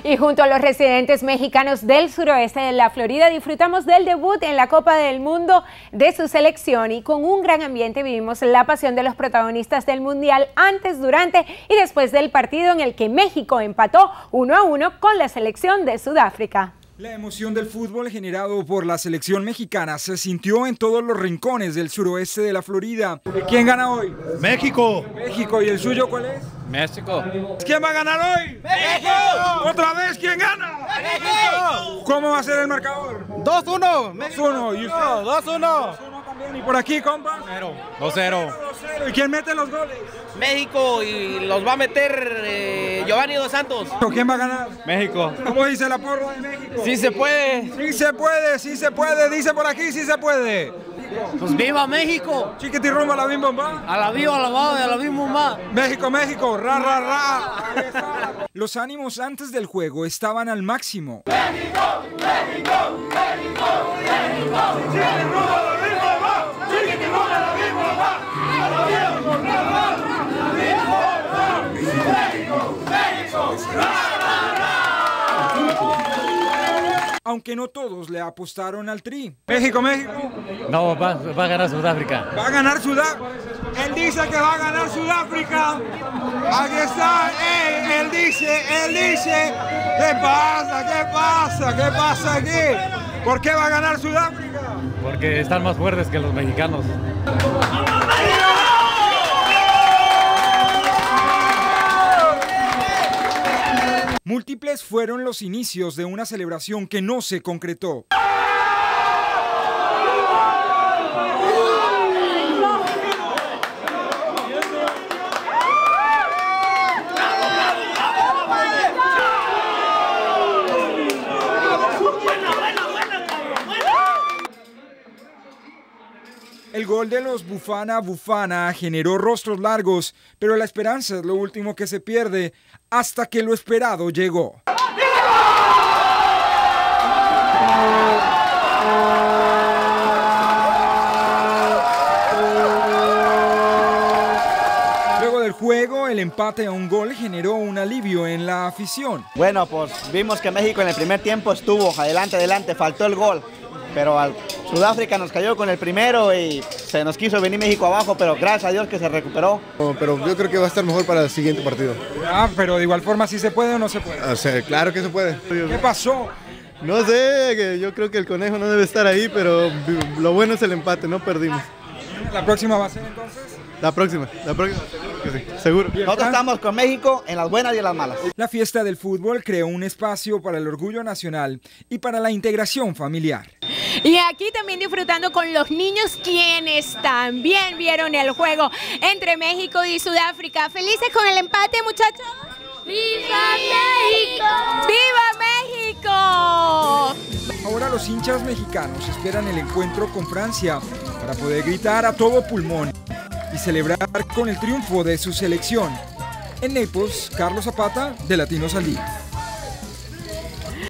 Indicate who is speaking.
Speaker 1: Y junto a los residentes mexicanos del suroeste de la Florida disfrutamos del debut en la Copa del Mundo de su selección y con un gran ambiente vivimos la pasión de los protagonistas del Mundial antes, durante y después del partido en el que México empató 1-1 con la selección de Sudáfrica.
Speaker 2: La emoción del fútbol generado por la selección mexicana se sintió en todos los rincones del suroeste de la Florida. ¿Quién gana hoy?
Speaker 3: México.
Speaker 2: México. ¿Y el suyo cuál es?
Speaker 3: México.
Speaker 2: ¿Quién va a ganar hoy?
Speaker 3: ¡México!
Speaker 2: ¿Otra vez quién gana?
Speaker 3: ¡México!
Speaker 2: ¿Cómo va a ser el marcador?
Speaker 3: 2-1.
Speaker 2: 2-1. ¿Y usted?
Speaker 3: 2-1.
Speaker 2: ¿Y por aquí, compa?
Speaker 3: 2-0.
Speaker 2: ¿Y quién mete los goles?
Speaker 4: México, y los va a meter Giovanni Dos Santos.
Speaker 2: ¿Quién va a ganar?
Speaker 3: México.
Speaker 2: ¿Cómo dice la porra de México?
Speaker 3: Sí se puede.
Speaker 2: Sí se puede, sí se puede. Dice por aquí, sí se puede.
Speaker 4: Pues viva México.
Speaker 2: Chiquitirrumba, la bim bomba.
Speaker 4: A la viva, a la va, a la bim bomba.
Speaker 2: México, México, ra, ra, ra. Los ánimos antes del juego estaban al máximo.
Speaker 5: México, México, México, México. Chiquitirrumba, la bim bomba. Chiquitirrumba, la bim bomba. A la viva, la va, la bim bomba. México, México, ra, ra, ra.
Speaker 2: Aunque no todos le apostaron al Tri. México, México.
Speaker 3: No, va a ganar Sudáfrica.
Speaker 2: Va a ganar Sudáfrica. Él dice que va a ganar Sudáfrica. Aquí está. Él dice. ¿Qué pasa? ¿Qué pasa? ¿Qué pasa aquí? ¿Por qué va a ganar Sudáfrica?
Speaker 3: Porque están más fuertes que los mexicanos.
Speaker 2: Múltiples fueron los inicios de una celebración que no se concretó. El gol de los Bufana generó rostros largos, pero la esperanza es lo último que se pierde hasta que lo esperado llegó. Luego del juego, el empate a un gol generó un alivio en la afición.
Speaker 6: Bueno, pues vimos que México en el primer tiempo estuvo adelante, faltó el gol, pero Sudáfrica nos cayó con el primero y se nos quiso venir México abajo, pero gracias a Dios que se recuperó.
Speaker 7: Pero yo creo que va a estar mejor para el siguiente partido.
Speaker 2: Pero de igual forma, ¿sí se puede o no se puede?
Speaker 7: O sea, claro que se puede.
Speaker 2: ¿Qué pasó?
Speaker 7: No sé, que yo creo que el conejo no debe estar ahí, pero lo bueno es el empate, no perdimos.
Speaker 2: ¿La próxima va a ser entonces?
Speaker 7: La próxima, seguro que sí, seguro.
Speaker 6: Nosotros estamos con México en las buenas y en las malas.
Speaker 2: La fiesta del fútbol creó un espacio para el orgullo nacional y para la integración familiar.
Speaker 1: Y aquí también disfrutando con los niños quienes también vieron el juego entre México y Sudáfrica. ¿Felices con el empate, muchachos?
Speaker 8: ¡Viva México!
Speaker 1: ¡Viva México!
Speaker 2: Ahora los hinchas mexicanos esperan el encuentro con Francia para poder gritar a todo pulmón y celebrar con el triunfo de su selección. En Naples, Carlos Zapata, de Latinos al Día.